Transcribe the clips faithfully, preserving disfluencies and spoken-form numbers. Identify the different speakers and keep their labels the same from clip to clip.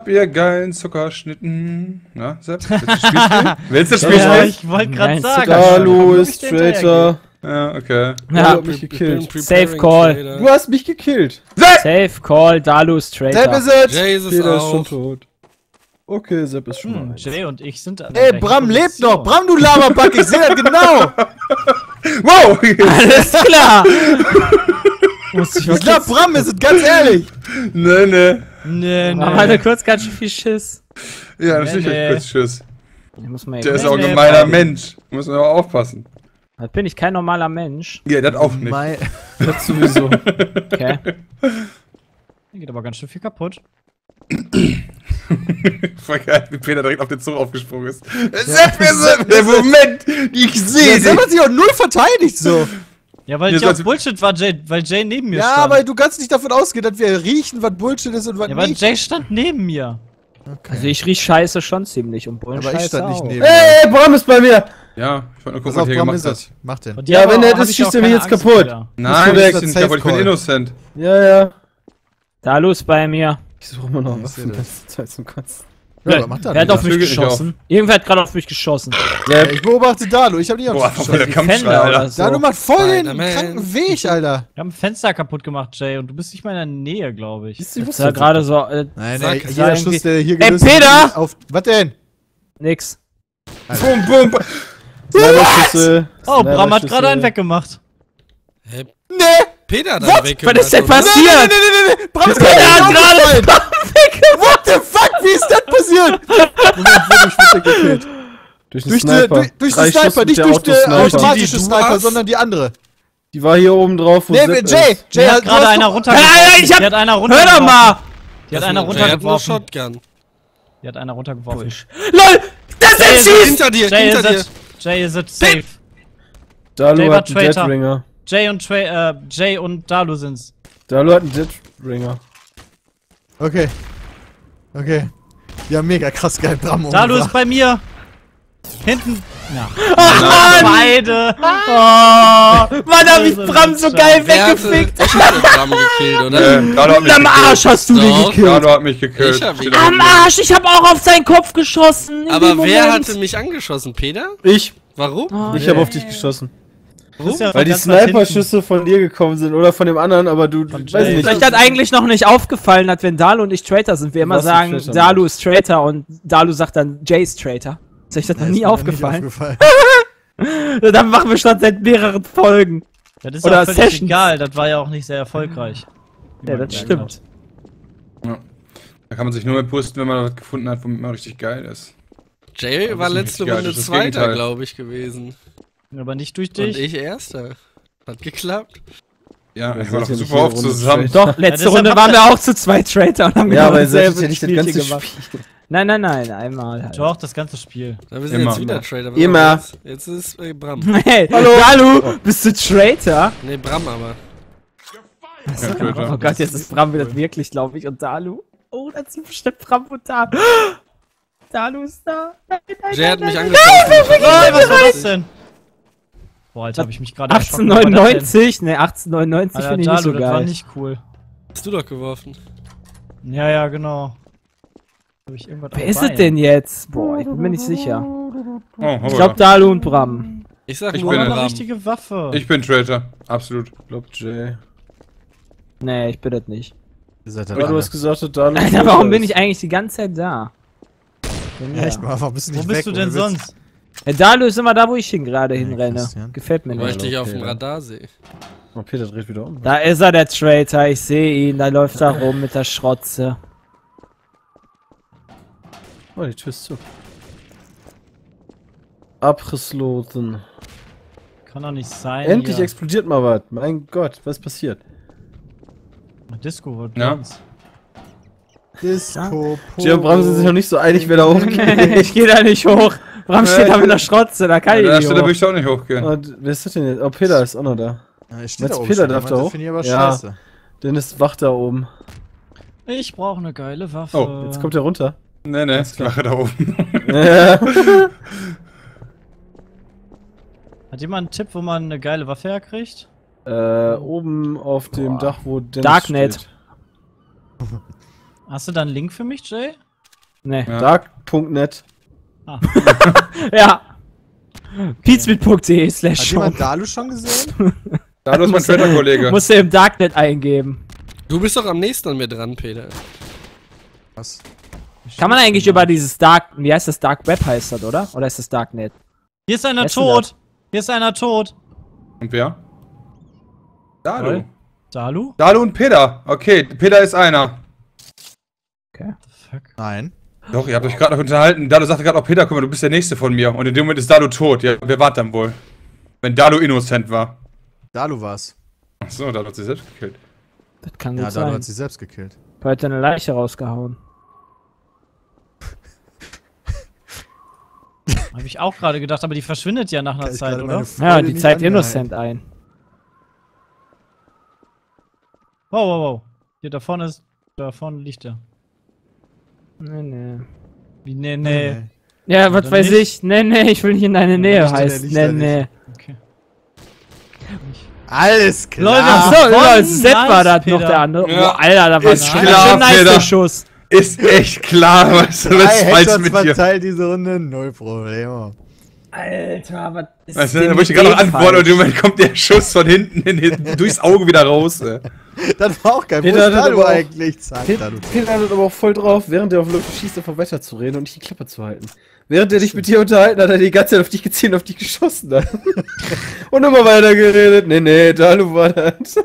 Speaker 1: ihr geilen Zuckerschnitten. Na, Sepp, willst du das Spiel spielen? Willst du das Spiel
Speaker 2: Ja,
Speaker 1: spielen?
Speaker 2: ich wollte gerade sagen.
Speaker 3: Dalu ist Traitor.
Speaker 1: Ja, okay.
Speaker 3: Du
Speaker 2: Ja,
Speaker 3: hast mich gekillt.
Speaker 2: Safe Call.
Speaker 3: Du hast mich gekillt.
Speaker 2: Safe Call, Dalu ist
Speaker 4: Sepp
Speaker 2: Traitor.
Speaker 4: ist es!
Speaker 5: Jay ist es
Speaker 3: Peter ist schon
Speaker 5: auch.
Speaker 3: tot. Okay, Sepp ist schon
Speaker 2: Hm,
Speaker 3: mal.
Speaker 2: Jay und ich sind an der
Speaker 4: Ey,
Speaker 2: gleichen
Speaker 4: Bram lebt
Speaker 2: Position.
Speaker 4: noch! Bram, du Laberback, ich seh das genau!
Speaker 1: Wow!
Speaker 2: Alles klar! Muss ich
Speaker 4: Ich
Speaker 2: wirklich...
Speaker 4: glaub, Bram ist es, ganz ehrlich!
Speaker 1: Nee, nee.
Speaker 2: Nee, nee. Aber hatte kurz ganz schön viel Schiss.
Speaker 1: Ja, natürlich
Speaker 2: Nee,
Speaker 1: hab ich kurz Schiss.
Speaker 2: Ich muss mal
Speaker 1: Der
Speaker 2: eben-
Speaker 1: ist auch ein
Speaker 2: Nee,
Speaker 1: gemeiner
Speaker 2: nee,
Speaker 1: Mensch. Muss man aber aufpassen.
Speaker 2: Das bin ich kein normaler Mensch.
Speaker 1: Ja, das auch nicht.
Speaker 4: Mein,
Speaker 3: Das sowieso.
Speaker 2: Okay. Hier geht aber ganz schön viel kaputt.
Speaker 1: Voll geil, wie Peter direkt auf den Zug aufgesprungen ist. Sepp ist es! Der Moment! Ich sehe
Speaker 4: ja, Sepp
Speaker 1: den!
Speaker 4: hat sich auch null verteidigt, so!
Speaker 2: Ja, weil
Speaker 1: Hier
Speaker 2: Jay auch
Speaker 1: sollte-
Speaker 2: Bullshit war, Jay, weil Jay neben mir
Speaker 4: Ja,
Speaker 2: stand.
Speaker 4: aber du kannst nicht davon ausgehen, dass wir riechen, was Bullshit ist und was
Speaker 2: Ja, weil
Speaker 4: nicht.
Speaker 2: Jay stand neben mir.
Speaker 4: Okay.
Speaker 2: Also ich riech Scheiße schon ziemlich und Bullen
Speaker 4: Aber ich
Speaker 2: Scheiße
Speaker 4: stand nicht
Speaker 2: auch.
Speaker 4: neben dir.
Speaker 3: Ey, Bram ist bei mir.
Speaker 1: Ja, ich wollte nur
Speaker 4: Pass
Speaker 1: gucken, was
Speaker 4: auf,
Speaker 1: hier
Speaker 4: Bram
Speaker 1: gemacht
Speaker 4: ist
Speaker 1: hat.
Speaker 4: es. Mach den.
Speaker 2: Und
Speaker 3: Ja,
Speaker 2: aber
Speaker 3: wenn der
Speaker 2: hab
Speaker 3: das
Speaker 2: ich
Speaker 3: schießt
Speaker 2: auch
Speaker 3: er mich
Speaker 2: keine
Speaker 3: jetzt
Speaker 2: Angst
Speaker 3: kaputt.
Speaker 2: wieder.
Speaker 1: Nein,
Speaker 4: das
Speaker 1: ich
Speaker 4: ist
Speaker 1: bin
Speaker 4: ein
Speaker 1: nicht kaputt, ich bin
Speaker 4: Safe-Call.
Speaker 1: innocent.
Speaker 3: Ja, ja.
Speaker 2: Dalu ist bei mir.
Speaker 3: Ich suche immer noch
Speaker 4: Ich
Speaker 3: was
Speaker 4: seh
Speaker 3: die
Speaker 4: das.
Speaker 3: ganze Zeit zum Kotzen.
Speaker 4: Ja, aber mach das
Speaker 2: Wer hat
Speaker 4: nicht.
Speaker 2: auf mich
Speaker 1: Zügel nicht
Speaker 2: geschossen? Irgendwer hat gerade auf mich geschossen.
Speaker 4: Ja, ich beobachte Dalu, ich hab nicht auf
Speaker 1: Boah,
Speaker 4: dich
Speaker 1: voll der
Speaker 4: geschossen.
Speaker 1: Kampfschrei,
Speaker 2: Defender oder
Speaker 1: Alter.
Speaker 2: so.
Speaker 4: Dalu macht voll den
Speaker 5: Spider-Man.
Speaker 4: kranken Weg, Alter.
Speaker 2: Wir haben ein Fenster kaputt gemacht, Jay, und du bist nicht mal in der Nähe, glaube ich.
Speaker 3: Siehst du,
Speaker 2: Das
Speaker 3: was
Speaker 2: war
Speaker 3: du
Speaker 2: gerade so, äh,
Speaker 4: Nein,
Speaker 5: Sag,
Speaker 4: nein,
Speaker 5: sag
Speaker 4: jeder Schuss, der hier
Speaker 2: Ey,
Speaker 4: gelöst
Speaker 2: Peter!
Speaker 4: wird, auf. Was denn?
Speaker 2: nix.
Speaker 1: Bum, bum, bum.
Speaker 3: Sniper-Schüsse.
Speaker 2: Oh, Bram hat
Speaker 3: Sniper-Schüsse.
Speaker 2: gerade einen weggemacht.
Speaker 5: Hey,
Speaker 4: Nee!
Speaker 5: Peter hat da weg.
Speaker 2: Was ist denn
Speaker 4: Nein,
Speaker 2: passiert?
Speaker 4: nein, nein, nein, nein! Bram ist
Speaker 2: Peter hat
Speaker 4: gerade
Speaker 2: gerade
Speaker 4: What the fuck? Wie ist das passiert?
Speaker 3: Moment, wurde ich wieder gekillt. Durch den
Speaker 4: Durch die,
Speaker 3: Sniper.
Speaker 4: durch, durch
Speaker 3: Drei
Speaker 4: den
Speaker 3: Schuss
Speaker 4: Sniper,
Speaker 3: mit
Speaker 4: nicht
Speaker 3: der
Speaker 4: durch den
Speaker 3: Autosniper.
Speaker 4: automatische
Speaker 5: Die, die du
Speaker 4: Sniper,
Speaker 5: hast.
Speaker 4: sondern die andere.
Speaker 3: Die war hier oben drauf, wo
Speaker 4: Nee,
Speaker 3: Sepp
Speaker 4: Jay,
Speaker 3: ist.
Speaker 4: Jay
Speaker 2: Die hat
Speaker 4: du
Speaker 2: gerade
Speaker 4: hast
Speaker 2: einer
Speaker 4: doch-
Speaker 2: runtergeworfen.
Speaker 3: Hey, ich hab-
Speaker 2: Die hat einer
Speaker 3: Hör
Speaker 2: runtergeworfen.
Speaker 3: doch mal!
Speaker 2: Die hat einer
Speaker 5: Jay hat nur
Speaker 2: runtergeworfen.
Speaker 5: Shotgun.
Speaker 2: Die hat einer runtergeworfen.
Speaker 3: LOL! Das
Speaker 2: Jay
Speaker 3: ist
Speaker 2: ist
Speaker 3: schießt!
Speaker 5: Hinter dir,
Speaker 2: Jay
Speaker 5: hinter
Speaker 2: is
Speaker 5: dir.
Speaker 2: it. Jay is it safe.
Speaker 3: Dalu
Speaker 2: Jay war
Speaker 3: hat einen
Speaker 2: Traitor.
Speaker 3: Deadringer.
Speaker 2: Jay und Trey, äh, Jay und Dalu sind's.
Speaker 3: Dalu hat einen Deadringer.
Speaker 4: Okay. Okay. Ja, mega krass geil, Bram.
Speaker 2: Dalu ist
Speaker 4: umgebracht.
Speaker 2: bei mir. Hinten. Ja. Ah, beide. Oh, Mann, hab ich Bram so geil
Speaker 5: Wer hatte-
Speaker 2: weggefickt.
Speaker 5: Ich hab den Bram gekillt, oder?
Speaker 1: Äh, Dalu hat mich
Speaker 2: Am
Speaker 1: gekillt.
Speaker 2: Arsch hast du den
Speaker 5: Doch.
Speaker 2: gekillt.
Speaker 1: Dalu hat mich gekillt.
Speaker 5: Ich hab ihn
Speaker 1: Steht da
Speaker 2: Am
Speaker 1: hinten.
Speaker 2: Arsch, ich hab auch auf seinen Kopf geschossen. in
Speaker 5: Aber
Speaker 2: dem
Speaker 5: wer
Speaker 2: Moment.
Speaker 5: hatte mich angeschossen? Peter?
Speaker 3: Ich.
Speaker 5: Warum?
Speaker 2: Oh,
Speaker 3: Ich
Speaker 2: nee.
Speaker 3: habe auf dich geschossen.
Speaker 2: Du bist ja
Speaker 3: Weil die
Speaker 2: ganz weit hinten.
Speaker 3: Sniper-Schüsse von dir gekommen sind oder von dem anderen, aber du,
Speaker 2: Von
Speaker 3: weiß
Speaker 2: Jay.
Speaker 3: ich nicht.
Speaker 2: Vielleicht hat eigentlich noch nicht aufgefallen, dass wenn Dalu und ich Traitor sind, wir immer
Speaker 3: Was ein
Speaker 2: sagen,
Speaker 3: Traitor,
Speaker 2: Dalu ist Traitor und Dalu sagt dann, Jay ist Traitor. Ist euch das noch
Speaker 4: Ja, ist
Speaker 2: nie
Speaker 4: mir noch
Speaker 2: aufgefallen?
Speaker 4: aufgefallen.
Speaker 2: Dann machen wir schon seit mehreren Folgen. Das ist
Speaker 6: Oder
Speaker 2: auch völlig
Speaker 6: Sessions.
Speaker 2: egal, das war ja auch nicht sehr erfolgreich. Wie
Speaker 6: Ja,
Speaker 2: man
Speaker 6: das
Speaker 2: gemerkt
Speaker 6: stimmt.
Speaker 2: hat.
Speaker 1: Da kann man sich nur mehr pusten, wenn man was gefunden hat, womit man richtig geil ist.
Speaker 5: Jay
Speaker 1: Das
Speaker 5: war
Speaker 1: ist
Speaker 5: letzte
Speaker 1: nicht geil,
Speaker 5: Runde
Speaker 1: das ist das
Speaker 5: Zweiter,
Speaker 1: Gegenteil.
Speaker 5: glaube ich, gewesen.
Speaker 2: Aber nicht durch
Speaker 5: Und
Speaker 2: dich.
Speaker 5: ich Erster. Hat geklappt.
Speaker 1: Ja,
Speaker 3: Wir
Speaker 1: ich war doch
Speaker 3: sind ja nicht
Speaker 1: super oft
Speaker 3: jede Runde
Speaker 1: zusammen.
Speaker 3: straight.
Speaker 2: Doch, letzte
Speaker 6: Ja, deshalb
Speaker 2: Runde
Speaker 6: macht
Speaker 2: waren
Speaker 6: er-
Speaker 2: wir auch zu zwei Traitor und haben
Speaker 3: Ja,
Speaker 2: genau
Speaker 3: aber ihr seid
Speaker 2: dasselbe
Speaker 3: ja nicht das
Speaker 2: Spielchen
Speaker 3: ganze
Speaker 2: gemacht.
Speaker 3: Spiel.
Speaker 2: Nein, nein, nein, einmal halt.
Speaker 6: Doch, das ganze Spiel.
Speaker 5: Da wir sind
Speaker 1: Immer.
Speaker 5: jetzt wieder Trader. aber
Speaker 3: Immer.
Speaker 5: Jetzt, jetzt ist äh, Bram.
Speaker 2: Hey,
Speaker 3: Hallo.
Speaker 2: Dalu, bist du Traitor?
Speaker 5: Ne, Bram aber.
Speaker 1: Ja, Traitor.
Speaker 2: Oh Gott, jetzt ist Bram wieder wirklich, glaube ich, und Dalu. Oh, das sind bestimmt Bram und Dalu. Dalu ist da. Nein, nein,
Speaker 5: Jay hat
Speaker 2: nein,
Speaker 5: mich
Speaker 2: nein.
Speaker 5: angeschossen.
Speaker 6: Nein, was war das denn? Boah, Alter, hab ich mich gerade
Speaker 2: achtzehnhundertneunundneunzig? Ne, achtzehnhundertneunundneunzig
Speaker 6: Alter,
Speaker 2: finde ich nicht
Speaker 6: Dalu,
Speaker 2: so
Speaker 6: das war
Speaker 2: geil.
Speaker 6: nicht cool.
Speaker 5: Hast du doch geworfen.
Speaker 6: Ja, ja, genau. Hab ich irgendwas
Speaker 2: Wer
Speaker 6: am
Speaker 2: ist
Speaker 6: Bein.
Speaker 2: es denn jetzt? Boah, ich bin mir nicht sicher.
Speaker 1: Oh,
Speaker 2: Ich glaube Dalu und Bram.
Speaker 5: Ich sag
Speaker 1: Ich
Speaker 5: nur
Speaker 1: bin
Speaker 6: Aber
Speaker 1: ein
Speaker 6: eine
Speaker 5: Bram.
Speaker 6: richtige Waffe.
Speaker 1: Ich bin Traitor, absolut.
Speaker 3: Ich glaub, Jay.
Speaker 2: Nee, ich bin das nicht.
Speaker 4: Ihr seid
Speaker 3: Aber du hast gesagt, dass Dalu.
Speaker 2: Alter, warum bin ich eigentlich die ganze Zeit da? Bin
Speaker 4: Ja,
Speaker 2: ja.
Speaker 4: echt mal, warum bist du
Speaker 6: Wo
Speaker 4: nicht
Speaker 6: bist
Speaker 4: weg,
Speaker 6: du
Speaker 4: ohne
Speaker 6: denn
Speaker 4: Witz?
Speaker 6: sonst?
Speaker 2: Ja, Dalu ist immer da, wo ich hin gerade hinrenne.
Speaker 4: Christian.
Speaker 2: Gefällt mir
Speaker 5: Weil ich
Speaker 2: nicht.
Speaker 5: dich auf dem
Speaker 3: okay,
Speaker 5: Radar sehe.
Speaker 3: Oh, Peter dreht wieder um.
Speaker 2: Da ist er, der Traitor. Ich sehe ihn. Da läuft er rum mit der Schrotze.
Speaker 3: Oh, die Tür ist zu. Abrissloten.
Speaker 6: Kann doch nicht sein.
Speaker 3: Endlich
Speaker 6: hier.
Speaker 3: explodiert mal was. Mein Gott, was ist passiert?
Speaker 6: Disco wird
Speaker 1: Ja.
Speaker 6: ganz.
Speaker 4: Disco.
Speaker 3: Jay und Bram sind sich noch nicht so einig, wer da hochgeht.
Speaker 2: Nee, ich gehe da nicht hoch. Bram steht da mit der Schrotze. Da kann
Speaker 1: An
Speaker 2: ich
Speaker 1: der
Speaker 2: nicht
Speaker 1: Stelle würde
Speaker 2: hoch.
Speaker 1: ich auch nicht hochgehen.
Speaker 3: Und wer ist das denn jetzt? Oh, Peter ist auch noch da.
Speaker 4: Ja, ich stehe
Speaker 3: Meinst
Speaker 4: da
Speaker 3: du,
Speaker 4: oben
Speaker 3: Peter
Speaker 4: schon,
Speaker 3: darf
Speaker 4: aber
Speaker 3: da
Speaker 4: das
Speaker 3: hoch?
Speaker 4: finde ich aber
Speaker 3: Ja.
Speaker 4: scheiße.
Speaker 3: Dennis wacht da oben.
Speaker 6: Ich brauche eine geile Waffe.
Speaker 1: Oh,
Speaker 3: Jetzt kommt er runter.
Speaker 1: Nee, nee, ich mache da oben.
Speaker 3: Ja.
Speaker 6: Hat jemand einen Tipp, wo man eine geile Waffe herkriegt?
Speaker 3: äh, oben auf dem
Speaker 2: Boah.
Speaker 3: Dach, wo Dennis
Speaker 2: Darknet.
Speaker 3: steht.
Speaker 6: Hast du da einen Link für mich, Jay?
Speaker 2: Nee.
Speaker 1: Ja.
Speaker 3: Dark Punkt net.
Speaker 2: Ja. Pizmeet.de slash
Speaker 4: Hat
Speaker 2: shop.
Speaker 4: jemand Dalu schon gesehen?
Speaker 1: Da ist mein Twitter-Kollege.
Speaker 2: Musst du im Darknet eingeben.
Speaker 5: Du bist doch am nächsten an mir dran, Peter.
Speaker 4: Was?
Speaker 2: Kann man eigentlich über dieses Dark, wie heißt das, Dark Web heißt das, oder? Oder ist das Darknet?
Speaker 6: Hier ist einer
Speaker 2: Wer ist denn
Speaker 6: tot. Hier ist einer tot.
Speaker 1: Und wer? Dalu.
Speaker 2: Toll.
Speaker 6: Dalu?
Speaker 1: Dalu und Peter. Okay, Peter ist einer.
Speaker 2: Okay.
Speaker 6: Fuck.
Speaker 4: Nein.
Speaker 1: Doch, ihr habt euch gerade noch unterhalten. Dalu sagte gerade auch, Peter, guck mal, du bist der Nächste von mir. Und in dem Moment ist Dalu tot. Ja, wer war dann wohl? Wenn Dalu innocent war.
Speaker 4: Dalu war's.
Speaker 1: Achso, Dalu hat sich selbst gekillt.
Speaker 2: Das kann
Speaker 4: Ja,
Speaker 2: gut
Speaker 4: Dalu
Speaker 2: sein.
Speaker 4: hat sich selbst gekillt.
Speaker 2: Heute eine Leiche rausgehauen.
Speaker 6: Hab ich auch gerade gedacht, aber die verschwindet ja nach einer
Speaker 4: Da ist
Speaker 6: Zeit,
Speaker 4: gerade
Speaker 6: oder?
Speaker 4: meine Freude
Speaker 2: Ja, die
Speaker 4: nicht
Speaker 2: zeigt
Speaker 4: angehalten.
Speaker 2: Innocent ein.
Speaker 6: Wow, wow, wow. Hier, da vorne ist. Da vorne liegt er.
Speaker 2: Nee, nee.
Speaker 6: Wie, nee, nee.
Speaker 2: Ja, was
Speaker 6: dann
Speaker 2: weiß
Speaker 6: nicht.
Speaker 2: ich. Nee, nee, ich will nicht in deine
Speaker 4: dann
Speaker 2: Nähe
Speaker 4: liegt er, der
Speaker 2: heißt.
Speaker 4: liegt
Speaker 2: Nee,
Speaker 4: da
Speaker 2: nee.
Speaker 6: Okay.
Speaker 4: Alles klar.
Speaker 6: Leute,
Speaker 2: Ach so,
Speaker 6: Voll
Speaker 2: ja, Sepp
Speaker 6: nice,
Speaker 2: war das
Speaker 6: Peter.
Speaker 2: noch der andere.
Speaker 1: Ja.
Speaker 2: Boah, Alter, da war
Speaker 1: Ist
Speaker 2: ein
Speaker 1: klar,
Speaker 2: schön nice
Speaker 1: Peter.
Speaker 2: Schuss.
Speaker 1: Ist echt klar, was,
Speaker 4: Drei
Speaker 1: was falsch
Speaker 4: Headshots
Speaker 1: mit dir.
Speaker 4: verteilt diese Runde, null Probleme.
Speaker 2: Alter, was ist
Speaker 1: Weißt du,
Speaker 2: denn
Speaker 1: da
Speaker 2: mit
Speaker 1: wollte ich gerade noch
Speaker 2: dem
Speaker 1: antworten und
Speaker 2: falsch?
Speaker 1: im Moment kommt der Schuss von hinten in, in, durchs Auge wieder raus. Ey.
Speaker 4: Das war auch geil. Wo
Speaker 3: Peter
Speaker 4: ist
Speaker 3: hat
Speaker 4: Dalu
Speaker 3: aber auch-
Speaker 4: eigentlich? Zack,
Speaker 3: Peter
Speaker 4: Dalu.
Speaker 3: Peter hat aber auch voll drauf, während er auf Leute schießt, einfach weiter zu reden und nicht die Klappe zu halten. Während er dich mit dir unterhalten hat, hat er die ganze Zeit auf dich gezielt und auf dich geschossen hat. Und immer weiter geredet. Nee, nee, Dalu war das.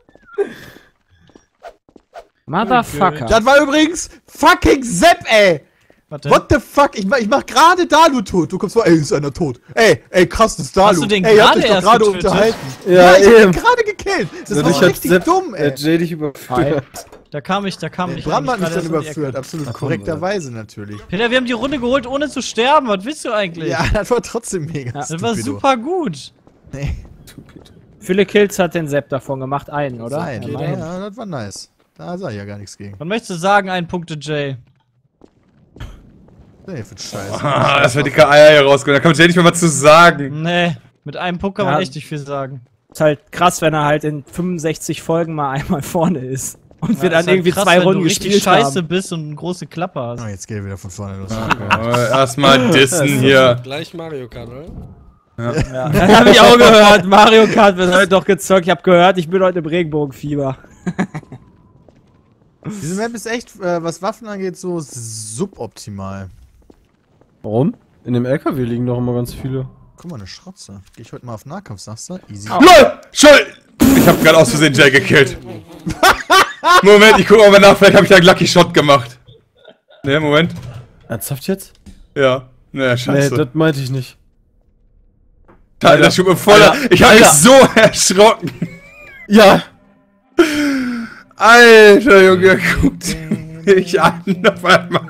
Speaker 2: Motherfucker.
Speaker 4: Das war übrigens fucking Sepp, ey!
Speaker 6: Warte.
Speaker 4: What the fuck? Ich mach, ich mach gerade Dalu tot. Du kommst vor, ey, ist einer tot. Ey, ey, krass, das ist Dalu.
Speaker 6: Hast du den
Speaker 4: ey, ihr habt
Speaker 6: gerade
Speaker 4: euch doch
Speaker 6: erst
Speaker 4: gerade
Speaker 6: getötet?
Speaker 4: unterhalten.
Speaker 3: Ja,
Speaker 4: ich hab
Speaker 3: eben.
Speaker 4: ihn gerade gekillt. Das
Speaker 3: Und
Speaker 4: war
Speaker 3: ich hab
Speaker 4: richtig
Speaker 3: Sepp-
Speaker 4: dumm, ey.
Speaker 3: Der Jay dich überführt.
Speaker 6: Da kam ich, da kam ich.
Speaker 4: Bram hat mich
Speaker 6: gerade
Speaker 4: dann
Speaker 6: erst um die
Speaker 4: überführt,
Speaker 6: Ecke.
Speaker 4: absolut
Speaker 3: Ach, komm,
Speaker 4: korrekterweise natürlich.
Speaker 6: Peter, wir haben die Runde geholt, ohne zu sterben. Was willst du eigentlich?
Speaker 4: Ja, das war trotzdem mega.
Speaker 6: Das war
Speaker 4: stupido.
Speaker 6: super gut.
Speaker 4: Nee,
Speaker 2: Viele Kills hat den Sepp davon gemacht, einen, oder?
Speaker 4: Nein,
Speaker 2: Ja,
Speaker 4: ja,
Speaker 2: immerhin.
Speaker 4: ja, das war nice. Da sag ich ja gar nichts gegen.
Speaker 6: Was möchtest du sagen, ein Punkte Jay?
Speaker 4: Nee, für Scheiße.
Speaker 1: Ah, das wird dicke Eier hier rausgeholt. Da kann man ja nicht mehr was zu sagen.
Speaker 6: Nee, mit einem Punkt kann man
Speaker 2: Ja.
Speaker 6: echt nicht viel sagen.
Speaker 2: Ist halt krass, wenn er halt in fünfundsechzig Folgen mal einmal vorne ist. Und wir
Speaker 6: Ja,
Speaker 2: dann
Speaker 6: ist halt
Speaker 2: irgendwie
Speaker 6: krass,
Speaker 2: zwei
Speaker 6: wenn
Speaker 2: Runden
Speaker 6: du richtig
Speaker 2: gespielt
Speaker 6: scheiße
Speaker 2: haben.
Speaker 6: bist und eine große Klappe hast.
Speaker 4: Oh, jetzt geht er wieder von vorne los.
Speaker 1: Oh, erstmal dissen hier.
Speaker 5: Gleich Mario Kart, oder?
Speaker 2: Ja. Das hab ich auch gehört. Mario Kart wird heute doch gezockt. Ich hab gehört, ich bin heute im Regenbogenfieber.
Speaker 4: Diese Map ist echt, äh, was Waffen angeht, so suboptimal.
Speaker 3: Warum? In dem L K W liegen doch immer ganz viele.
Speaker 4: Guck mal, eine Schrotze. Geh ich heute mal auf Nahkampf, sagst du? Easy.
Speaker 1: LOL! Schuld! Ich hab gerade aus Versehen Jay gekillt. Moment, ich guck mal nach, vielleicht hab ich da einen Lucky Shot gemacht. Ne, Moment.
Speaker 3: Ernsthaft jetzt?
Speaker 1: Ja. Ne,
Speaker 3: Nee,
Speaker 1: scheiße.
Speaker 3: das meinte ich nicht.
Speaker 1: Alter, das tut mir voll.
Speaker 3: Alter,
Speaker 1: Ich hab mich
Speaker 3: Alter.
Speaker 1: so erschrocken.
Speaker 3: Ja!
Speaker 1: Alter, Junge, guckt mich an auf einmal.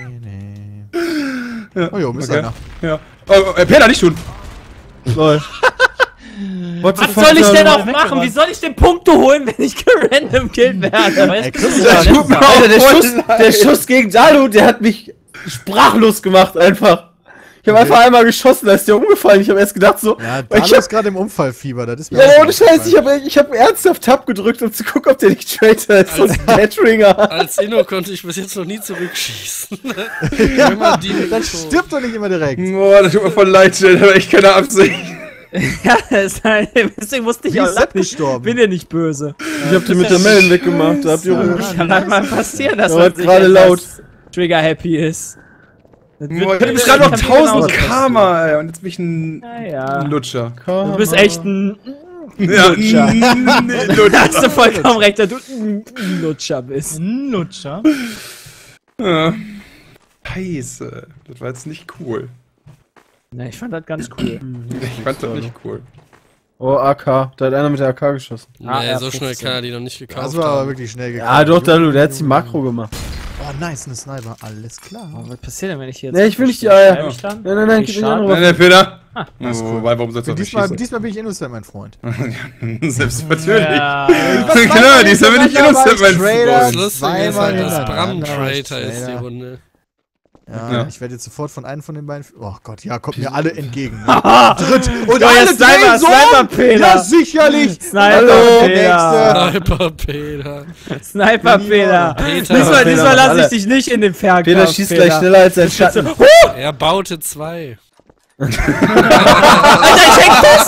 Speaker 4: Oh jo, ist
Speaker 1: Okay.
Speaker 4: einer.
Speaker 1: Ja. Oh, oh, äh, Peter, nicht tun.
Speaker 3: Lol. What the
Speaker 2: Was
Speaker 3: fuck,
Speaker 2: soll ich denn
Speaker 3: Dalu?
Speaker 2: auch machen? Wie soll ich denn Punkte holen, wenn ich gerandom killt werde?
Speaker 6: Aber
Speaker 4: Ey,
Speaker 6: jetzt bist
Speaker 4: Chris,
Speaker 6: du
Speaker 4: das
Speaker 6: der
Speaker 1: tut mir
Speaker 6: Letzte.
Speaker 1: auch
Speaker 3: Alter, der
Speaker 1: voll
Speaker 3: Schuss,
Speaker 1: leid.
Speaker 3: der Schuss gegen Dalu, der hat mich sprachlos gemacht einfach. Ich habe einfach einmal geschossen, da ist der umgefallen. Ich habe erst gedacht so,
Speaker 4: Ja,
Speaker 3: weil
Speaker 4: Dalu
Speaker 3: ich hab,
Speaker 4: ist gerade im Unfallfieber, das ist mir
Speaker 3: ja,
Speaker 4: auch
Speaker 3: ohne Scheiß, ich
Speaker 4: aufgefallen.
Speaker 3: habe ich hab ernsthaft Tab gedrückt, um zu gucken, ob der nicht Traitor ist und Deadringer.
Speaker 5: Als Inno konnte ich bis jetzt noch nie zurückschießen.
Speaker 4: Ja,
Speaker 5: Immer die
Speaker 4: dann
Speaker 5: tot.
Speaker 4: stirbt doch nicht immer direkt.
Speaker 1: Boah, das tut mir voll leid, Jay. Das war echt keine Absicht.
Speaker 2: Ja, das ist halt, deswegen musste ich
Speaker 4: Wie
Speaker 2: auch
Speaker 4: ist Sepp
Speaker 2: lachen. Ich
Speaker 4: gestorben?
Speaker 2: bin ja nicht böse.
Speaker 3: Ich hab den mit der Mellen weggemacht, da habt ihr
Speaker 4: Ja.
Speaker 3: rumgeschickt.
Speaker 2: Kann halt mal passieren, dass
Speaker 3: Ja,
Speaker 2: man
Speaker 3: hat
Speaker 2: sich
Speaker 3: gerade
Speaker 2: etwas
Speaker 3: laut.
Speaker 2: Trigger-happy ist. Das wird-
Speaker 1: Boah, ich
Speaker 2: wird
Speaker 1: hab
Speaker 2: mir
Speaker 1: gerade noch
Speaker 2: kann mir
Speaker 1: tausend
Speaker 2: genauso
Speaker 1: Karma, ey. Und jetzt bin ich ein
Speaker 2: Naja.
Speaker 1: Lutscher.
Speaker 2: Du bist echt ein
Speaker 1: Ja,
Speaker 2: Lutscher.
Speaker 1: ein
Speaker 2: Da hast du
Speaker 1: Lutscher.
Speaker 2: vollkommen recht, dass du ein Lutscher bist.
Speaker 6: Ein Lutscher.
Speaker 1: Ja. Scheiße. Das war jetzt nicht cool.
Speaker 2: Na, ich fand das ganz cool.
Speaker 1: Ich fand das nicht cool.
Speaker 3: Oh, A K, da hat einer mit der A K geschossen.
Speaker 2: Ah,
Speaker 5: Nee,
Speaker 2: ja,
Speaker 5: so schnell
Speaker 2: fünfzehn.
Speaker 5: kann er die noch nicht gekauft
Speaker 4: Das war aber
Speaker 5: haben.
Speaker 4: wirklich schnell
Speaker 3: Ja, doch, Dalu, der hat die Makro gemacht.
Speaker 4: Oh, nice, eine Sniper. Alles klar.
Speaker 2: Oh, was passiert denn, wenn ich hier jetzt...
Speaker 3: Nee, ich will nicht die Eier.
Speaker 2: Bleib ich dann?
Speaker 3: Nein, nein, nein,
Speaker 2: Wie
Speaker 3: gib mir die
Speaker 2: schade.
Speaker 3: andere
Speaker 1: Nein,
Speaker 3: Waffe.
Speaker 1: der Peter.
Speaker 2: Ah,
Speaker 1: Oh, weil, warum sollst du auf mich
Speaker 4: Diesmal,
Speaker 1: schießen?
Speaker 4: diesmal bin ich innocent, mein Freund.
Speaker 1: Selbstverständlich.
Speaker 6: Ja.
Speaker 1: Klar, diesmal bin ich innocent, mein
Speaker 4: Traitor.
Speaker 1: Freund.
Speaker 5: Das Lustige ist
Speaker 4: Zweimal
Speaker 5: halt, dass
Speaker 4: hintereinander
Speaker 5: Bram
Speaker 4: war ich
Speaker 5: Traitor ist die
Speaker 4: Traitor.
Speaker 5: Runde.
Speaker 4: Ja,
Speaker 1: Ja.
Speaker 4: ich werde jetzt sofort von einem von den beiden... Oh Gott, ja, kommt mir alle entgegen. Ne? Dritt. Und
Speaker 2: Ja,
Speaker 4: alle
Speaker 2: Sniper,
Speaker 4: drehen so
Speaker 2: Sniper,
Speaker 4: um.
Speaker 2: Peter.
Speaker 4: Ja, sicherlich.
Speaker 2: Sniper,
Speaker 4: Hallo,
Speaker 2: Peter.
Speaker 4: nächste.
Speaker 5: Sniper Peter.
Speaker 2: Sniper, Peter.
Speaker 5: Peter.
Speaker 2: Diesmal, diesmal
Speaker 3: Peter,
Speaker 2: lasse
Speaker 3: alle.
Speaker 2: ich dich nicht in den Fernkampf,
Speaker 3: Peter schießt gleich schneller als sein Schatten.
Speaker 5: Er baute zwei.
Speaker 2: Alter, ich häng fest!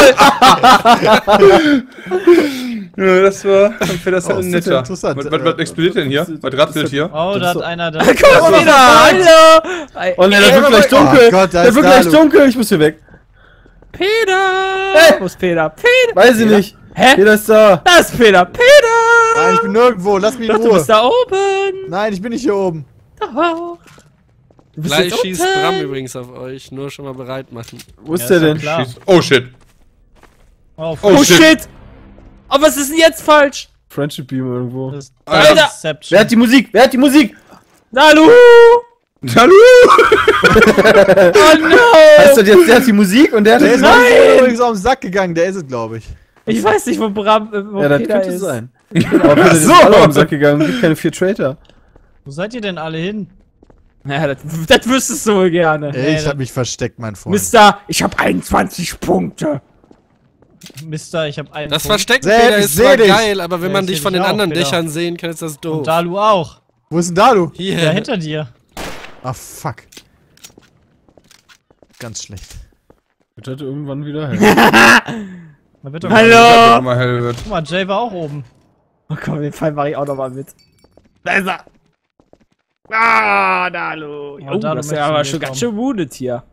Speaker 2: Lol.
Speaker 1: Ja, das war für das
Speaker 4: Oh,
Speaker 1: halt
Speaker 4: das
Speaker 1: netter.
Speaker 4: ist interessant.
Speaker 1: Was, was, was explodiert denn hier? Was rappelt hier?
Speaker 6: Oh, da hat einer da.
Speaker 2: Guck mal, Peter, hallo!
Speaker 3: Und dann wird gleich dunkel.
Speaker 4: Oh Gott, da
Speaker 3: Der
Speaker 4: ist
Speaker 3: wird gleich
Speaker 4: Dalu.
Speaker 3: dunkel. Ich muss hier weg.
Speaker 2: Peter!
Speaker 3: Hey.
Speaker 2: Wo ist Peter? Peter!
Speaker 3: Weiß ich nicht.
Speaker 2: Hä?
Speaker 3: Peter ist da.
Speaker 2: Da ist Peter! Peter!
Speaker 4: Nein, ich bin nirgendwo. Lass mich in
Speaker 2: Doch, du
Speaker 4: Ruhe.
Speaker 2: bist da oben!
Speaker 4: Nein, ich bin nicht hier oben.
Speaker 2: Doch. Du bist
Speaker 5: Gleich
Speaker 2: jetzt
Speaker 5: schießt
Speaker 2: unten.
Speaker 5: Bram übrigens auf euch. Nur schon mal bereit machen.
Speaker 3: Wo ist
Speaker 6: Ja,
Speaker 3: der
Speaker 6: ist doch
Speaker 3: denn?
Speaker 6: klar.
Speaker 1: Schieß- Oh shit.
Speaker 6: Oh,
Speaker 1: Oh,
Speaker 2: Oh
Speaker 1: shit.
Speaker 2: shit! Oh, was ist denn jetzt falsch?
Speaker 3: Friendship Beam irgendwo.
Speaker 6: das ist
Speaker 2: Alter.
Speaker 6: Deception.
Speaker 3: Wer hat die Musik? Wer hat die Musik?
Speaker 2: Hallo!
Speaker 1: Hallo!
Speaker 2: Oh no!
Speaker 3: Heißt das jetzt, der hat die Musik und der hat
Speaker 4: Der
Speaker 3: die
Speaker 4: ist
Speaker 3: Musik?
Speaker 4: mir übrigens auf den Sack gegangen. Der ist es, glaube ich.
Speaker 2: Ich weiß nicht, wo Bram, äh, wo
Speaker 3: Ja, das
Speaker 2: Peter
Speaker 3: könnte
Speaker 2: ist.
Speaker 3: sein. Aber Peter ist
Speaker 1: so.
Speaker 3: alle auf den Sack gegangen. Gibt keine vier Traitor.
Speaker 6: Wo seid ihr denn alle hin?
Speaker 2: Ja, das, das wüsstest du wohl gerne.
Speaker 4: Ey, ich
Speaker 6: da-
Speaker 4: hab mich versteckt, mein Freund.
Speaker 2: Mister, ich hab einundzwanzig Punkte.
Speaker 6: Mister, ich hab einen.
Speaker 5: Das
Speaker 6: Punkt.
Speaker 5: Verstecken,
Speaker 4: Sepp,
Speaker 5: Peter,
Speaker 4: ich
Speaker 5: ist
Speaker 4: seh
Speaker 5: zwar
Speaker 4: dich.
Speaker 5: geil, aber wenn
Speaker 6: Ja,
Speaker 5: man
Speaker 6: ich
Speaker 5: dich
Speaker 6: seh
Speaker 5: von
Speaker 6: dich
Speaker 5: den
Speaker 6: auch,
Speaker 5: anderen
Speaker 6: Peter.
Speaker 5: Dächern sehen kann, ist das doof.
Speaker 6: Und Dalu auch.
Speaker 4: Wo ist denn Dalu?
Speaker 5: Hier.
Speaker 6: Ja, hinter dir.
Speaker 4: Ah, fuck. Ganz schlecht.
Speaker 3: Wird halt irgendwann wieder hell.
Speaker 6: Da wird doch
Speaker 2: Hallo!
Speaker 1: Mal hell wird.
Speaker 6: Guck mal, Jay war auch oben.
Speaker 2: Oh komm, den Fall mache ich auch nochmal mit. Da ist er! Ah, Dalu! Oh,
Speaker 6: Dalu
Speaker 2: das ist
Speaker 6: möchte
Speaker 2: ja aber
Speaker 6: mir
Speaker 2: schon
Speaker 6: kommen.
Speaker 2: ganz schön wounded hier.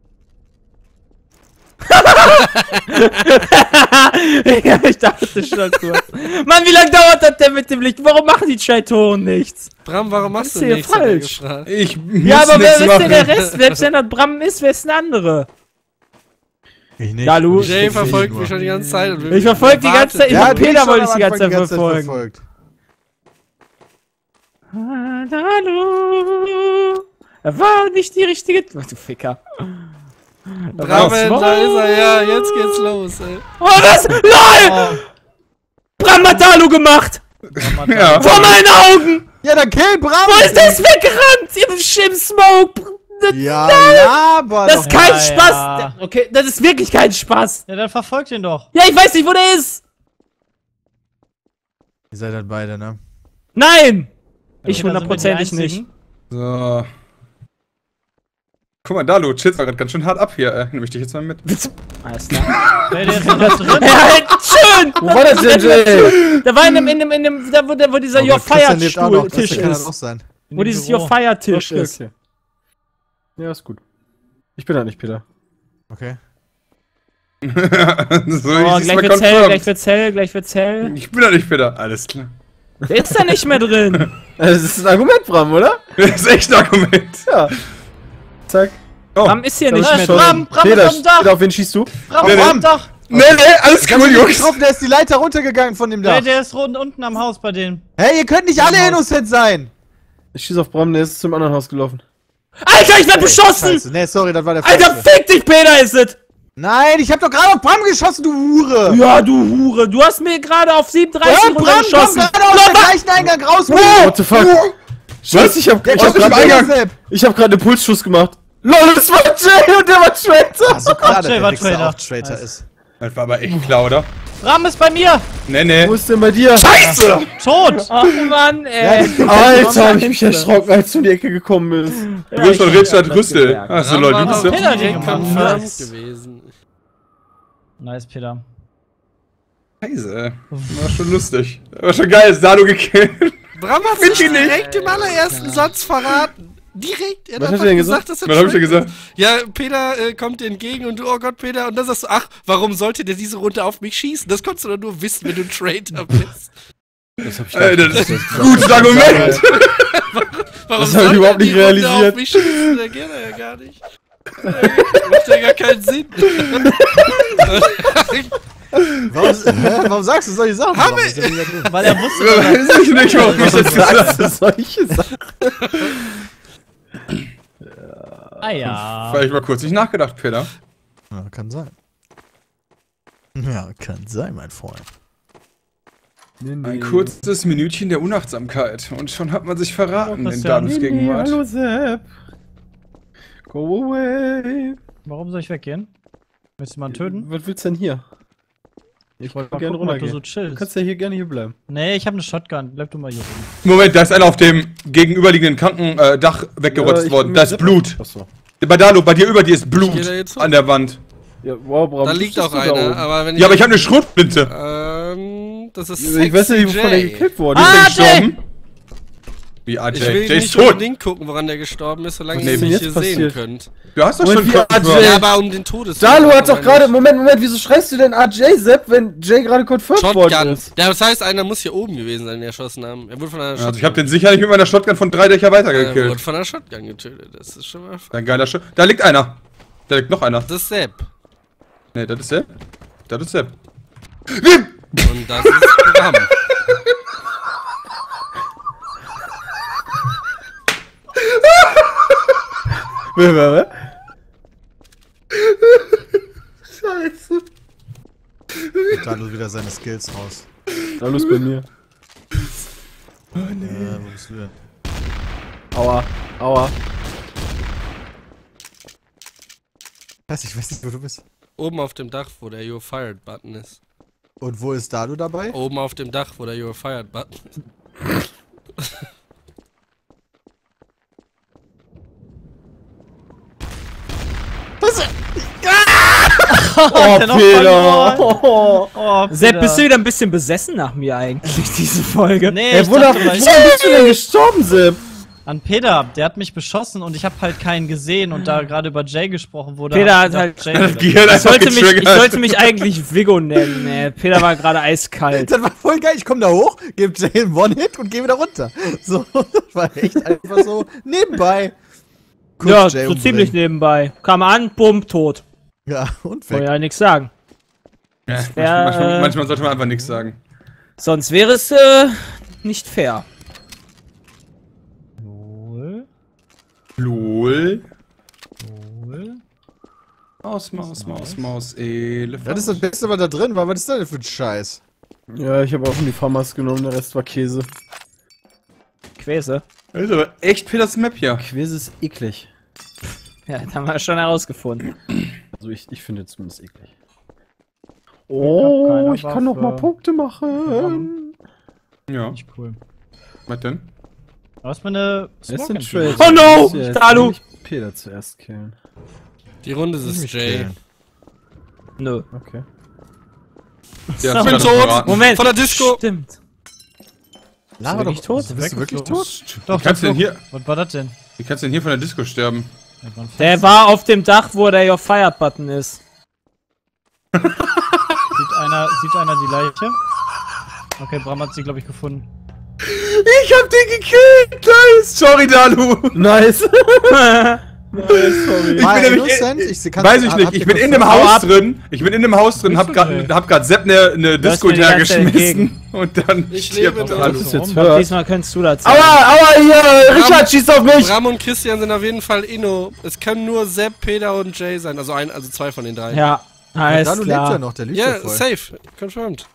Speaker 2: Ja, ich dachte schon kurz. Mann, wie lange dauert das denn mit dem Licht? Warum machen die Traitoren nichts?
Speaker 5: Bram, warum machst
Speaker 2: ist
Speaker 5: du
Speaker 2: hier
Speaker 5: nichts? hat er
Speaker 2: falsch.
Speaker 5: gefragt.
Speaker 1: Ich muss
Speaker 2: Ja, aber wer
Speaker 1: nichts
Speaker 2: ist denn
Speaker 1: machen.
Speaker 2: der Rest? Selbst wenn das Bram ist, wer ist ein andere?
Speaker 4: Ich nicht.
Speaker 2: Dalu.
Speaker 4: Ich
Speaker 5: Jay
Speaker 4: nicht
Speaker 5: verfolgt
Speaker 4: nur.
Speaker 5: mich schon die ganze Zeit. Und
Speaker 2: Ich verfolge die ganze Zeit. Ich
Speaker 4: Ja,
Speaker 2: hab Peter
Speaker 4: schon
Speaker 2: wollte ich
Speaker 4: am
Speaker 2: die ganze
Speaker 4: Anfang
Speaker 2: Zeit verfolgen.
Speaker 4: verfolgt.
Speaker 2: Ah, Dalu. Er war nicht die richtige. Ach, du Ficker.
Speaker 5: Bram,
Speaker 2: Was?
Speaker 5: da ist er. Ja, jetzt geht's los, ey.
Speaker 2: Oh, was? LOL! Bram hat Dalu gemacht!
Speaker 1: Ja.
Speaker 2: Vor meinen Augen!
Speaker 4: Ja, dann kill Bram!
Speaker 2: Wo ist das weggerannt? Im Sch- im Smoke! Das,
Speaker 4: Ja, laber
Speaker 2: das ist
Speaker 4: doch.
Speaker 2: kein
Speaker 6: Ja,
Speaker 2: Spaß!
Speaker 6: ja.
Speaker 2: Okay, das ist wirklich kein Spaß!
Speaker 6: Ja, dann verfolgt ihn doch.
Speaker 2: Ja, ich weiß nicht, wo der ist!
Speaker 4: Ihr seid halt beide, ne?
Speaker 2: Nein!
Speaker 6: Okay,
Speaker 2: Ich
Speaker 6: dann sind wir die
Speaker 2: hundertprozentig nicht.
Speaker 6: Einzigen.
Speaker 1: So. Guck mal, Dalu, chillst gerade ganz schön hart ab hier. Äh, nehme ich dich jetzt mal mit.
Speaker 2: Alles klar.
Speaker 6: Wer der ist noch drin?
Speaker 2: Ja, halt, schön!
Speaker 3: Wo war das denn, Jay?
Speaker 2: Da war in dem, in dem, in dem, da wo, der, wo dieser
Speaker 4: Oh
Speaker 2: Your
Speaker 4: Gott, Christian lebt auch noch.
Speaker 2: Fire
Speaker 4: Das
Speaker 2: Tisch
Speaker 4: kann das auch
Speaker 2: ist.
Speaker 4: sein.
Speaker 6: In
Speaker 2: Wo
Speaker 6: dem
Speaker 2: dieses
Speaker 6: Büro.
Speaker 2: Your Fire Tisch
Speaker 3: Okay,
Speaker 2: ist.
Speaker 3: okay. Ja, ist gut. Ich bin da nicht, Peter.
Speaker 4: Okay.
Speaker 1: so,
Speaker 2: Oh,
Speaker 1: ich
Speaker 2: gleich
Speaker 1: sieh's mal
Speaker 2: wird's hell,
Speaker 1: confirmed.
Speaker 2: gleich wird's hell, gleich wird's hell.
Speaker 1: Ich bin da nicht wieder. Alles klar.
Speaker 2: Der ist da nicht mehr drin.
Speaker 3: Das ist ein Argument, Bram, oder?
Speaker 1: Das ist echt ein Argument.
Speaker 3: Ja. Zack.
Speaker 1: Oh.
Speaker 2: Bram ist hier nicht
Speaker 6: Nein,
Speaker 2: mehr
Speaker 6: Bram,
Speaker 2: drin.
Speaker 6: Bram
Speaker 3: Peter,
Speaker 6: ist auf dem Dach.
Speaker 3: Peter, auf wen schießt du?
Speaker 6: Bram,
Speaker 1: Nee,
Speaker 6: ist
Speaker 1: nee.
Speaker 6: auf dem Dach.
Speaker 1: Nee, nee, alles
Speaker 4: Ich hab
Speaker 1: cool,
Speaker 4: ihn nicht
Speaker 1: Jungs.
Speaker 4: getroffen, der ist die Leiter runtergegangen von dem
Speaker 6: Der,
Speaker 4: Dach.
Speaker 6: der ist rund unten am Haus bei denen.
Speaker 4: Hey, ihr könnt nicht alle innocent sein!
Speaker 3: Ich schieße auf Bram, der ist zum anderen Haus gelaufen.
Speaker 2: Alter, ich werd beschossen!
Speaker 4: Scheiße. Nee, sorry, das war der
Speaker 2: Alter,
Speaker 4: Falsche.
Speaker 2: fick dich, Peter, ist es!
Speaker 4: Nein, ich hab doch gerade auf Bram geschossen, du Hure!
Speaker 2: Ja, du Hure, du hast mir gerade auf siebenunddreißig
Speaker 4: Ja, Bram kommt
Speaker 2: runtergeschossen.
Speaker 4: gerade aus dem gleichen Eingang raus!
Speaker 3: What the fuck? Was? Ich hab,
Speaker 4: Der
Speaker 3: ich hab
Speaker 4: kommt
Speaker 3: grad,
Speaker 4: nicht
Speaker 1: Eingang.
Speaker 4: Sepp.
Speaker 3: ich hab grad einen Pulsschuss gemacht. LOL, das war Jay und der war Traitor!
Speaker 4: Also klar,
Speaker 6: Jay
Speaker 4: der
Speaker 6: war
Speaker 4: Wichser
Speaker 6: Traitor.
Speaker 4: auch Traitor
Speaker 6: Nice.
Speaker 4: ist.
Speaker 1: Das war aber echt klar, oder?
Speaker 6: Bram ist bei mir.
Speaker 1: Nee, nee.
Speaker 3: Wo ist denn bei dir?
Speaker 1: Scheiße!
Speaker 6: Tot.
Speaker 2: Ach Mann, ey.
Speaker 3: Alter, hab ich mich erschrocken, als du um die Ecke gekommen bist.
Speaker 1: Du bist von Richard
Speaker 2: das
Speaker 1: Rüssel.
Speaker 2: gemerkt.
Speaker 1: Achso,
Speaker 5: Bram
Speaker 1: Leute,
Speaker 5: war
Speaker 1: du bist
Speaker 5: auch
Speaker 1: ja.
Speaker 6: Peter,
Speaker 5: direkt
Speaker 6: den gemacht.
Speaker 5: confirmed
Speaker 6: Nice.
Speaker 5: gewesen.
Speaker 6: Nice, Peter.
Speaker 1: Scheiße. War schon lustig. War schon geil, ist Dalu gekillt.
Speaker 5: Bram hat sich direkt im allerersten Satz verraten. Direkt. Er
Speaker 3: Was
Speaker 5: hat
Speaker 3: hat er denn
Speaker 5: einfach
Speaker 3: gesagt?
Speaker 5: dass er
Speaker 1: Was hab ich denn
Speaker 5: Traitor
Speaker 1: gesagt?
Speaker 5: ist. Ja, Peter äh, kommt dir entgegen und du, oh Gott, Peter. Und dann sagst du, ach, warum sollte der diese Runde auf mich schießen? Das konntest du doch nur wissen, wenn du ein Traitor bist.
Speaker 3: Das hab ich
Speaker 1: Alter, das ist ein gutes Argument.
Speaker 5: Warum
Speaker 3: Das hab ich
Speaker 5: soll
Speaker 3: überhaupt
Speaker 5: der
Speaker 3: nicht
Speaker 5: die Runde
Speaker 3: realisiert.
Speaker 5: Auf mich schießen? Der geht er ja gar nicht. Das macht ja gar keinen Sinn.
Speaker 4: Warum, hä? Warum sagst du solche Sachen?
Speaker 5: Haben
Speaker 4: Bram? Das ist ja wieder doof.
Speaker 6: Weil er wusste, dass er
Speaker 1: Weiß ich nicht, warum ich das gesagt
Speaker 3: Sagst du solche Sachen?
Speaker 6: Ah ja.
Speaker 1: habe. Ich mal kurz nicht nachgedacht, Peter.
Speaker 4: Ja, kann sein. Ja, kann sein, mein Freund.
Speaker 1: Ein kurzes Minütchen der Unachtsamkeit. Und schon hat man sich verraten
Speaker 6: Oh,
Speaker 1: in
Speaker 6: Christian.
Speaker 1: Dalus
Speaker 3: Nee, nee,
Speaker 1: Gegenwart.
Speaker 3: hallo Sepp. Go away.
Speaker 6: Warum soll ich weggehen? Willst du mal töten?
Speaker 3: Was willst du denn hier? Ich wollte
Speaker 6: Mal
Speaker 3: gerne
Speaker 6: gucken, ob du
Speaker 3: runtergehen.
Speaker 6: so
Speaker 3: Du
Speaker 6: chillst.
Speaker 3: kannst ja hier gerne hier bleiben.
Speaker 6: Nee, ich habe eine Shotgun. Bleib du mal hier oben.
Speaker 1: Moment, da ist einer auf dem gegenüberliegenden Krankendach weggerotzt
Speaker 3: Ja, ich
Speaker 1: worden.
Speaker 3: bin
Speaker 1: Da
Speaker 3: mit
Speaker 1: ist Blut.
Speaker 3: Achso.
Speaker 1: Bei Dalo, bei dir über dir ist
Speaker 5: geh
Speaker 1: Blut
Speaker 5: da jetzt hoch.
Speaker 1: an der Wand.
Speaker 3: Ja, wow, warum
Speaker 5: Da
Speaker 3: bist
Speaker 5: liegt
Speaker 3: du
Speaker 5: auch
Speaker 3: da
Speaker 5: einer,
Speaker 3: oben?
Speaker 5: aber wenn ich.
Speaker 1: Ja, aber ich habe eine Schrotflinte.
Speaker 5: Ähm, das ist.
Speaker 3: Ich weiß nicht,
Speaker 5: Sexy
Speaker 3: wovon er
Speaker 5: Jay.
Speaker 3: gekillt worden
Speaker 1: Ist
Speaker 3: ist.
Speaker 1: der gestorben? Wie A J?
Speaker 5: Ich will
Speaker 1: Jay ist
Speaker 5: nicht
Speaker 1: tot.
Speaker 5: unbedingt gucken, woran der gestorben ist, solange
Speaker 3: Was
Speaker 5: ihr
Speaker 3: ist
Speaker 5: ihn
Speaker 3: denn
Speaker 5: nicht hier
Speaker 3: jetzt
Speaker 5: sehen
Speaker 3: passiert?
Speaker 5: könnt.
Speaker 1: Du hast doch
Speaker 3: Und
Speaker 1: schon
Speaker 3: wie A J?
Speaker 1: Kopfhörer.
Speaker 5: Ja, aber um den Todes.
Speaker 3: Dalu hat doch
Speaker 5: aber
Speaker 3: gerade.
Speaker 5: nicht.
Speaker 3: Moment, Moment, wieso schreist du denn R J, Sepp, wenn Jay gerade confirmed worden
Speaker 5: Shotgun.
Speaker 3: ist?
Speaker 5: Ja, das heißt, einer muss hier oben gewesen sein, den erschossen haben. Er wurde von einer Shotgun.
Speaker 1: Also ich habe den sicherlich mit meiner Shotgun von drei Dächer
Speaker 5: er wurde
Speaker 1: weitergekillt.
Speaker 5: von einer Shotgun getötet. Das ist schon mal.
Speaker 1: Ein geiler Shot. Da liegt einer. Da liegt noch einer.
Speaker 5: Das ist Sepp.
Speaker 1: Ne, das ist Sepp. Das ist Sepp.
Speaker 5: Und das ist Bram.
Speaker 3: Wer, wer, wer?
Speaker 4: Dalu wieder seine Skills raus.
Speaker 3: Dalu ist bei mir.
Speaker 4: Äh, wo bist du denn?
Speaker 3: Aua, aua.
Speaker 4: Scheiße, ich weiß nicht, wo du bist.
Speaker 5: Oben auf dem Dach, wo der You're Fired Button ist.
Speaker 4: Und wo ist Dalu dabei?
Speaker 5: Oben auf dem Dach, wo der You're Fired Button ist.
Speaker 3: Oh,
Speaker 6: der noch
Speaker 3: Peter.
Speaker 6: verloren. Oh,
Speaker 2: Sepp, bist du wieder ein bisschen besessen nach mir eigentlich, diese Folge?
Speaker 6: Nee,
Speaker 3: Ey,
Speaker 6: ich
Speaker 3: wonach,
Speaker 6: dachte,
Speaker 3: woran
Speaker 6: weil-
Speaker 3: bist du denn gestorben, Sepp?
Speaker 6: an Peter, der hat mich beschossen und ich habe halt keinen gesehen und da gerade über Jay gesprochen wurde.
Speaker 2: Peter
Speaker 6: hab ich
Speaker 2: hat
Speaker 6: gedacht,
Speaker 2: halt-
Speaker 6: Jay
Speaker 1: Die hat
Speaker 2: Ich
Speaker 1: einfach
Speaker 2: sollte, mich, ich
Speaker 1: getriggert.
Speaker 2: sollte mich eigentlich Vigo nennen, ey. Peter war gerade eiskalt.
Speaker 4: Das war voll geil. Ich komme da hoch, gebe Jay einen One-Hit und gehe wieder runter. So, das war echt einfach so nebenbei. Kurz
Speaker 2: Ja,
Speaker 4: Jay
Speaker 2: so
Speaker 4: umbringen.
Speaker 2: ziemlich nebenbei. Kam an, bumm, tot.
Speaker 4: Ja, und
Speaker 2: Wollte
Speaker 4: weg.
Speaker 2: ja nichts sagen.
Speaker 1: Ja,
Speaker 2: wär,
Speaker 1: manchmal,
Speaker 2: äh,
Speaker 1: manchmal sollte man einfach nichts sagen.
Speaker 2: Sonst wäre es äh, nicht fair.
Speaker 6: Wohl,
Speaker 1: Lol.
Speaker 6: wohl.
Speaker 1: Maus, Maus, Maus, Maus, Elefant.
Speaker 4: Das ist das Beste, was da drin war. Was ist das denn für ein Scheiß?
Speaker 3: Ja, ich habe auch die Farmers genommen, der Rest war Käse.
Speaker 2: Quäse.
Speaker 1: Das ist aber echt Peters Map hier.
Speaker 3: Käse ist eklig.
Speaker 2: Ja, das haben wir schon herausgefunden.
Speaker 3: Also ich, ich finde zumindest eklig.
Speaker 6: hab
Speaker 3: Oh,
Speaker 6: keine
Speaker 3: ich kann noch
Speaker 6: Waffe.
Speaker 3: mal Punkte machen.
Speaker 1: Ja,
Speaker 6: Nicht cool.
Speaker 1: was denn?
Speaker 6: Du hast mir eine
Speaker 3: Das ist
Speaker 6: Smoke
Speaker 3: ein Trade.
Speaker 6: entgegen.
Speaker 2: Oh no,
Speaker 3: Ich muss ja jetzt
Speaker 2: Dalu.
Speaker 3: eigentlich Peter zuerst killen.
Speaker 5: Die Runde ist es, Jay.
Speaker 4: killen.
Speaker 2: Nö.
Speaker 3: Okay.
Speaker 1: Der
Speaker 2: So.
Speaker 1: hat's
Speaker 5: Ich bin
Speaker 1: gerade
Speaker 5: tot.
Speaker 1: verraten.
Speaker 5: Moment. Von der Disco.
Speaker 2: Stimmt.
Speaker 4: Laber
Speaker 2: wirklich tot?
Speaker 4: Bist du wirklich tot?
Speaker 6: Doch,
Speaker 1: Wie kannst du denn hier,
Speaker 6: Was war das denn?
Speaker 1: wie kannst du denn hier von der Disco sterben?
Speaker 6: Das war ein Fenster.
Speaker 2: Der war auf dem Dach, wo der Your Fired Button ist.
Speaker 6: Sieht einer, sieht einer die Leiche? Okay, Bram hat sie, glaube ich, gefunden.
Speaker 1: Ich hab den gekillt! Nice! Sorry, Dalu!
Speaker 3: Nice.
Speaker 4: War
Speaker 1: bin
Speaker 4: er
Speaker 1: nämlich-
Speaker 4: innocent? Ich, kannst-
Speaker 1: Weiß ich
Speaker 4: habt
Speaker 1: nicht,
Speaker 4: ihr
Speaker 1: ich bin in
Speaker 4: confirmed?
Speaker 1: dem
Speaker 2: Hau
Speaker 1: Haus
Speaker 2: ab.
Speaker 1: drin. Ich bin in dem Haus drin, hab
Speaker 6: Bist du
Speaker 1: grad,
Speaker 6: denn?
Speaker 1: hab grad Sepp ne, ne
Speaker 2: Du hast
Speaker 1: Disco
Speaker 2: mir die ganze Zeit
Speaker 1: hintergeschmissen. Und dann
Speaker 5: Ich
Speaker 1: stirbt
Speaker 5: lebe noch.
Speaker 1: Dalu.
Speaker 3: Das ist jetzt
Speaker 6: Warum?
Speaker 3: hört.
Speaker 2: Diesmal könntest du das sagen.
Speaker 3: Aua, aua, hier, Richard schießt auf mich.
Speaker 5: Bram und Christian sind auf jeden Fall Inno. Es können nur Sepp, Peter und Jay sein. Also ein, also zwei von den drei.
Speaker 2: Ja, alles
Speaker 4: Dalu lebt ja
Speaker 2: klar.
Speaker 4: noch, der lügt ja
Speaker 5: Ja,
Speaker 4: voll.
Speaker 5: safe. Confirmed.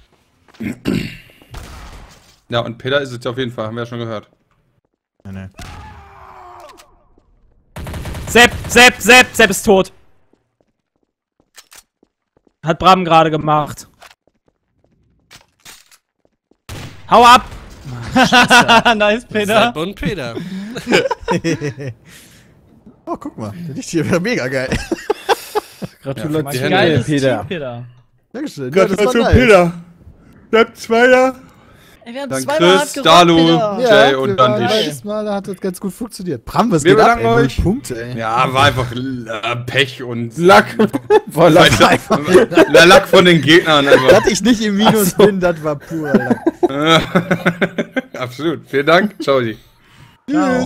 Speaker 1: Ja, und Peter ist es auf jeden Fall, haben wir ja schon gehört.
Speaker 4: Nee, nee.
Speaker 2: Sepp, Sepp, Sepp, Sepp ist tot. Hat Bram gerade gemacht. Hau ab!
Speaker 6: Nice, Peter.
Speaker 5: Sepp und Peter.
Speaker 4: Oh, guck mal, der liegt hier mega geil.
Speaker 3: Gratulation,
Speaker 6: Geiles
Speaker 3: Peter.
Speaker 6: Team, Peter.
Speaker 4: Dankeschön. Ja, das war
Speaker 1: Gratulation,
Speaker 4: nice.
Speaker 1: Peter! Bleibt Zweiter!
Speaker 6: Ey, wir haben
Speaker 1: Dann Chris, Dalu, Jay
Speaker 4: Ja,
Speaker 1: und
Speaker 4: wir
Speaker 1: dann
Speaker 4: waren
Speaker 1: ich.
Speaker 4: beides Mal hat das ganz gut funktioniert. Bram, was
Speaker 1: Wir
Speaker 4: geht ab,
Speaker 1: bedanken
Speaker 4: ey? Null
Speaker 1: euch.
Speaker 4: Punkte, ey.
Speaker 1: Ja, war einfach äh, Pech und
Speaker 3: Lack. War Lack.
Speaker 1: Der Lack von den Gegnern einfach.
Speaker 4: Dass ich nicht im Minus bin, das war pur Lack.
Speaker 1: Absolut. Vielen Dank. Ciao.
Speaker 6: Ciao.